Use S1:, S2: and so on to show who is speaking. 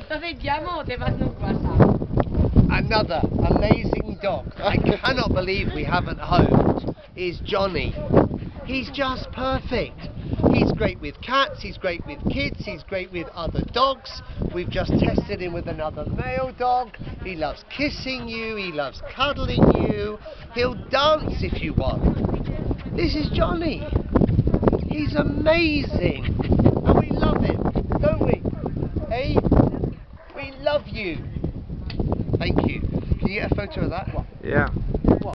S1: ¿Esto te llamo o te mando un WhatsApp?
S2: Another amazing dog I cannot believe we haven't homed is Johnny. He's just perfect. He's great with cats, he's great with kids, he's great with other dogs. We've just tested him with another male dog. He loves kissing you, he loves cuddling you. He'll dance if you want. This is Johnny. He's amazing. And we love him, don't we? Hey? We love you. Thank you. Can you get a photo of that?
S3: Yeah.